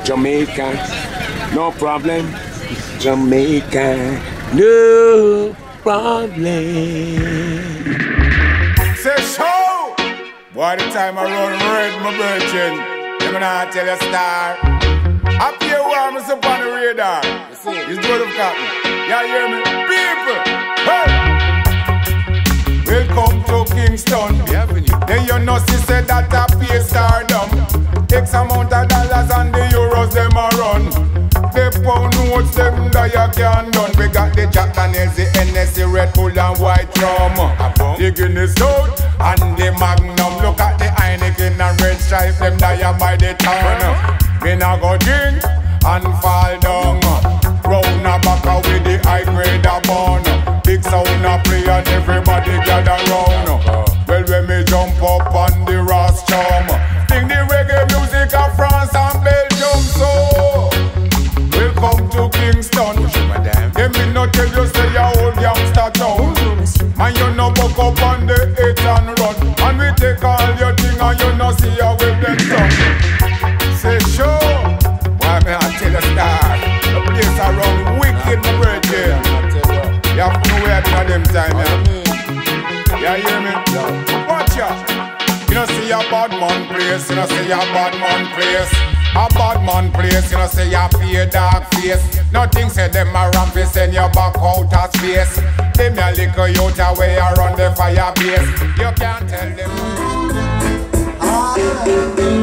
Jamaica, no problem. Jamaica, no problem. Say show! Why the time I run red, my virgin? Let me not tell you star. Up here warm us up on the radar. It's good of cotton. Y'all hear me? People! Hey! Welcome to Kingston. Then you know she said that I pay stardom. X amount of dollars and the euros them a run. The pound notes them that you can't done. We got the Jack Daniels, the NSC, Red Bull and White Rum. The Guinness Stout and the Magnum. Look at the Heineken and Red Stripe, them that you buy the town. Me nah go drink and fall down. Round a backer with the high grade a bun. Big sound a play and everybody gather round. Well when me jump up on the Ross Chum, sing the reggae music of France and Belgium. So welcome to Kingston. Let me not tell you say your old youngster town. Man you no buck up on the 8 and run. And we take all your thing and you no see how with them done. Say sure, why me I tell you star. The place around wicked my virgin. You have to know where at them time, yeah. You hear me? Watch ya. You know see a bad man place. You know see a bad man place. A bad man place. You know say you pay dark face. Nothing say them a ramp. Send you back out of space. Them a little youth away around the fire base. You can't tell them.